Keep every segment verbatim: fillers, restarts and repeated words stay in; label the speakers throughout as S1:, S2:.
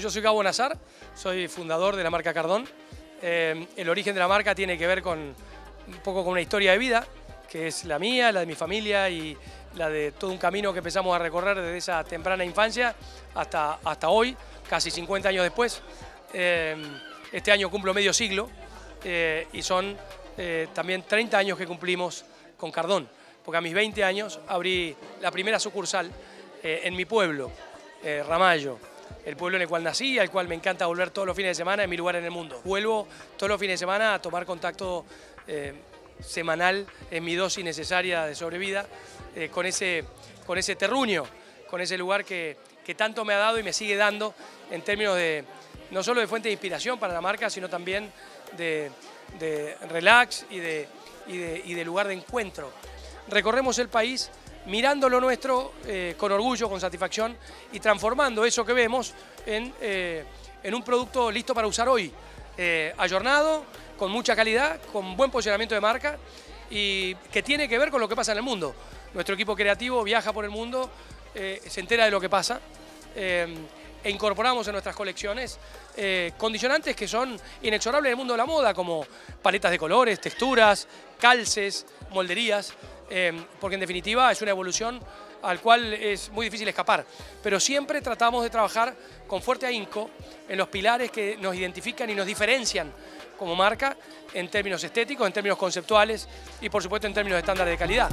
S1: Yo soy Gabo Nazar, soy fundador de la marca Cardón. Eh, el origen de la marca tiene que ver con un poco con una historia de vida, que es la mía, la de mi familia y la de todo un camino que empezamos a recorrer desde esa temprana infancia hasta, hasta hoy, casi cincuenta años después. Eh, este año cumplo medio siglo eh, y son eh, también treinta años que cumplimos con Cardón, porque a mis veinte años abrí la primera sucursal eh, en mi pueblo, eh, Ramallo, el pueblo en el cual nací, al cual me encanta volver todos los fines de semana, en mi lugar en el mundo. Vuelvo todos los fines de semana a tomar contacto eh, semanal en mi dosis necesaria de sobrevida eh, con, ese, con ese terruño, con ese lugar que, que tanto me ha dado y me sigue dando en términos de no solo de fuente de inspiración para la marca, sino también de, de relax y de, y, de, y de lugar de encuentro. Recorremos el país mirando lo nuestro eh, con orgullo, con satisfacción y transformando eso que vemos en, eh, en un producto listo para usar hoy, eh, ayornado, con mucha calidad, con buen posicionamiento de marca y que tiene que ver con lo que pasa en el mundo. Nuestro equipo creativo viaja por el mundo, eh, se entera de lo que pasa eh, e incorporamos en nuestras colecciones eh, condicionantes que son inexorables en el mundo de la moda, como paletas de colores, texturas, calces, molderías, eh, porque en definitiva es una evolución al cual es muy difícil escapar. Pero siempre tratamos de trabajar con fuerte ahínco en los pilares que nos identifican y nos diferencian como marca en términos estéticos, en términos conceptuales y por supuesto en términos de estándares de calidad.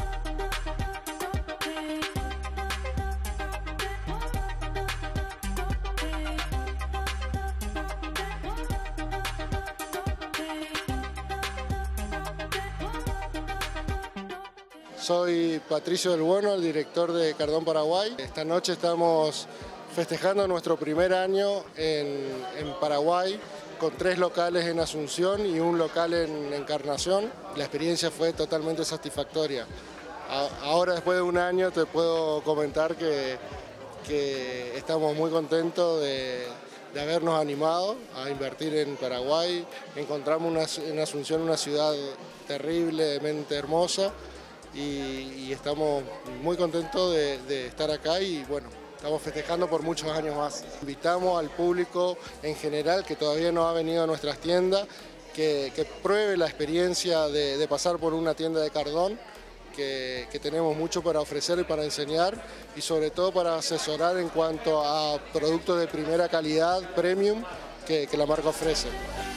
S2: Soy Patricio del Bueno, el director de Cardón Paraguay. Esta noche estamos festejando nuestro primer año en, en Paraguay, con tres locales en Asunción y un local en Encarnación. La experiencia fue totalmente satisfactoria. Ahora, después de un año, te puedo comentar que, que estamos muy contentos de, de habernos animado a invertir en Paraguay. Encontramos una, en Asunción una ciudad terriblemente hermosa y, y estamos muy contentos de, de estar acá y bueno, estamos festejando por muchos años más. Invitamos al público en general que todavía no ha venido a nuestras tiendas, que, que pruebe la experiencia de, de pasar por una tienda de Cardón, que, que tenemos mucho para ofrecer y para enseñar y sobre todo para asesorar en cuanto a productos de primera calidad, premium, que, que la marca ofrece.